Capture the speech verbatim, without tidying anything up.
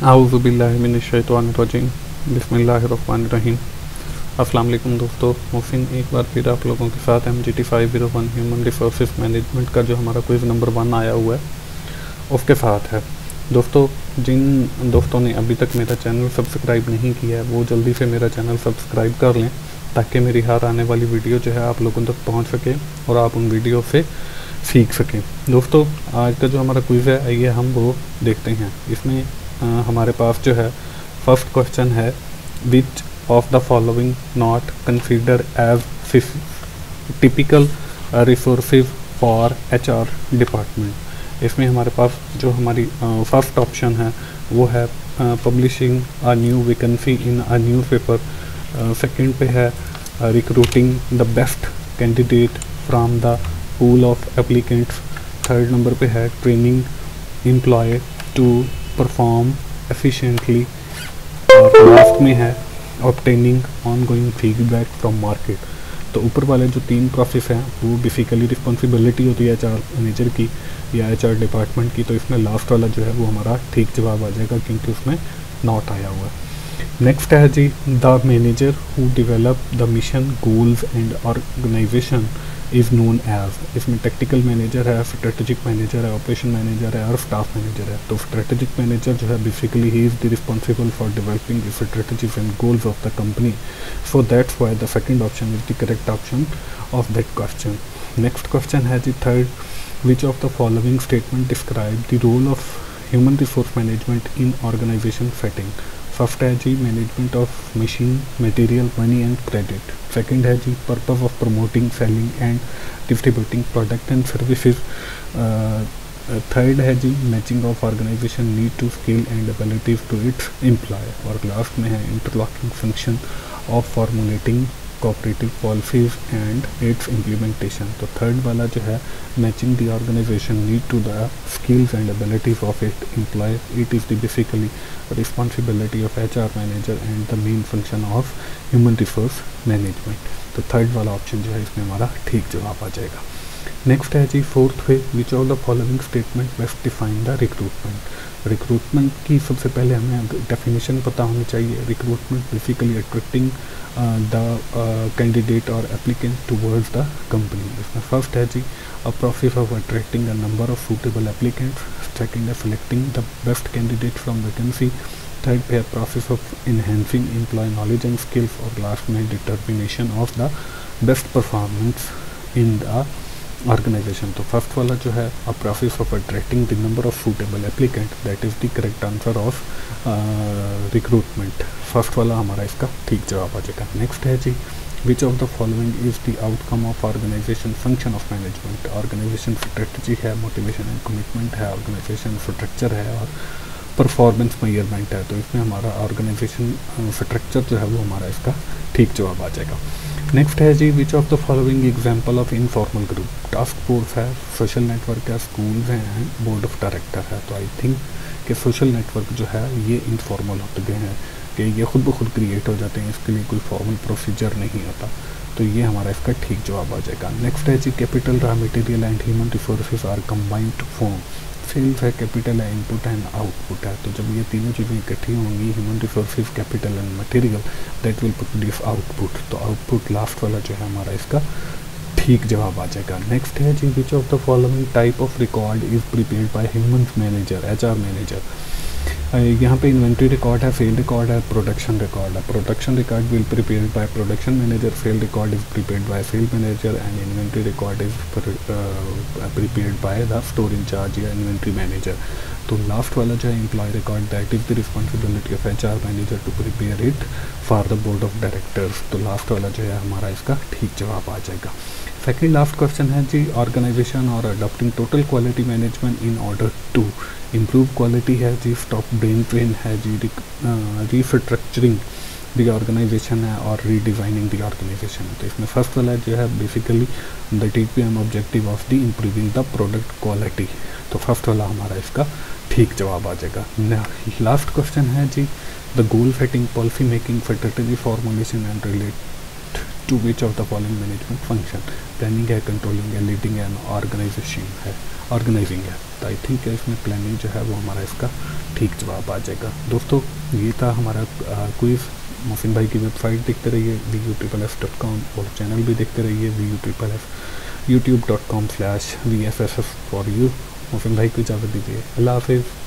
आऊज़ुबिल्लाहिमिनश्शैतानिर्रजीम बिस्मिल्लाहिर्रहमानिर्रहीम। अस्सलाम वालेकुम दोस्तों, मोहसिन एक बार फिर आप लोगों के साथ M G T five zero one human resources management का जो हमारा क्विज़ नंबर वन आया हुआ है उसके साथ है। दोस्तों, जिन दोस्तों ने अभी तक मेरा चैनल सब्सक्राइब नहीं किया है वो जल्दी से मेरा चैनल सब्सक्राइब कर लें ताकि मेरी हर आने वाली वीडियो जो है आप लोगों तक पहुँच सके और आप उन वीडियो से सीख सकें। दोस्तों, आज का जो हमारा क्विज़ है आइए हम वो देखते हैं। इसमें आ, हमारे पास जो है फर्स्ट क्वेश्चन है, which of the following not consider as typical resources for H R department. इसमें हमारे पास जो हमारी फर्स्ट ऑप्शन है वो है publishing a new vacancy in a newspaper. Second पे है recruiting the best candidate from the pool of applicants. Third number पे है training employ to perform efficiently. और लास्ट में है obtaining ongoing feedback from market. तो ऊपर वाले जो तीन प्रोसेस हैं वो बेसिकली रिस्पॉन्सिबिलिटी होती है एच आर मैनेजर की या एच आर डिपार्टमेंट की। तो इसमें लास्ट वाला जो है वो हमारा ठीक जवाब आ जाएगा क्योंकि उसमें नॉट आया हुआ है। नेक्स्ट है जी, the manager who develop the mission goals and organisation is known as. इसमें टेक्निकल मैनेजर है, स्ट्रेटेजिक मैनेजर है, ऑपरेशन मैनेजर है और स्टाफ मैनेजर है। तो स्ट्रेटेजिक मैनेजर जो है basically he is the responsible for developing the strategies and goals of the company. So that's why the second option is the correct option of that question. Next question है जी third, which of the following statement describe the role of human resource management in organisation setting. First है जी management of machine material money and credit. Second है जी purpose of promoting selling and distributing product and services. Third है जी matching of organisation need to skill and abilities to its employ. और last में है interlocking function of formulating cooperative policies and its implementation. तो third वाला जो है matching the organisation need to the skills and abilities of it employ, it is the basically responsibility of H R manager and the main function of human resource management. तो third वाला option जो है इसमें हमारा ठीक जवाब आ जाएगा। नेक्स्ट है जी fourth way, which of the following statement best define the recruitment. Recruitment की सबसे पहले हमें डेफिनेशन पता होनी चाहिए। Recruitment basically attracting the candidate और एप्लीकेंट टूवर्ड्स द कंपनी। इसमें फर्स्ट है जी a process of attracting a number of suitable applicants. Second है selecting the best candidate from vacancy. Third पे है process of enhancing employ knowledge and skills. और last में determination of the best performance in the organisation. तो first वाला जो है a process of attracting the number of suitable applicant, that is the correct answer of recruitment. First वाला हमारा इसका ठीक जवाब आ जाएगा। नेक्स्ट है जी, which of the following is the outcome of organisation function of management. Organisation strategy है, मोटिवेशन एंड कमिटमेंट है, ऑर्गेनाइजेशन स्ट्रक्चर है और परफॉर्मेंस मेजरमेंट है। तो इसमें हमारा ऑर्गेनाइजेशन स्ट्रक्चर जो है वो हमारा इसका ठीक जवाब आ जाएगा। नेक्स्ट है जी, which of the following example of informal group. Task force है, सोशल नेटवर्क है, स्कूल्स हैं, बोर्ड ऑफ डायरेक्टर है। तो आई थिंक कि सोशल नेटवर्क जो है ये इनफॉर्मल होते गए हैं कि ये खुद ब खुद क्रिएट हो जाते हैं, इसके लिए कोई फॉर्मल प्रोसीजर नहीं होता। तो ये हमारा इसका ठीक जवाब आ जाएगा। नेक्स्ट है जी capital raw material and human resources are combined form. Sales है, कैपिटल है, इनपुट एंड आउटपुट है। तो जब ये तीनों चीज़ें इकट्ठी होंगी, human resources, capital and material, that will produce output. तो आउटपुट लास्ट वाला जो है हमारा इसका ठीक जवाब आ जाएगा। नेक्स्ट है जी, which of the following type of record is prepared by human manager, H R manager. यहाँ पे इन्वेंट्री रिकॉर्ड है, सेल रिकॉर्ड है, प्रोडक्शन रिकॉर्ड है। Production record will prepared by production manager, sale record is prepared by sale manager and inventory record is prepared by the store in charge या inventory manager. तो last वाला जो है employ record, that is the responsibility of H R manager to prepare it for the board of directors. तो last वाला जो है हमारा इसका ठीक जवाब आ जाएगा। सेकेंड लास्ट क्वेश्चन है जी, ऑर्गेनाइजेशन और adopting total quality management in order to improve quality है जी, स्टॉप ब्रेन ट्रेन है जी, रीस्ट्रक्चरिंग द ऑर्गेनाइजेशन है और रीडिज़ाइनिंग द ऑर्गेनाइजेशन है। तो इसमें फर्स्ट वाला जो है basically the T P M objective of the improving the product quality. तो फर्स्ट वाला हमारा इसका ठीक जवाब आ जाएगा। लास्ट क्वेश्चन है जी, the goal setting, policy making, strategy formulation and relate to which of the following management function। Planning है, कंट्रोलिंग है, लीडिंग है, ऑर्गेनाइजेशन है ऑर्गेनाइजिंग है। तो आई थिंक इसमें प्लानिंग जो है वो हमारा इसका ठीक जवाब आ जाएगा। दोस्तों ये था हमारा क्विज़। मोहसिन भाई की वेबसाइट देखते रहिए V U triple F dot com और चैनल भी देखते रहिए V U triple F YouTube dot com slash V S S S for you. Mohsin भाई को इजाज़त दीजिए। अल्लाह हाफिज़।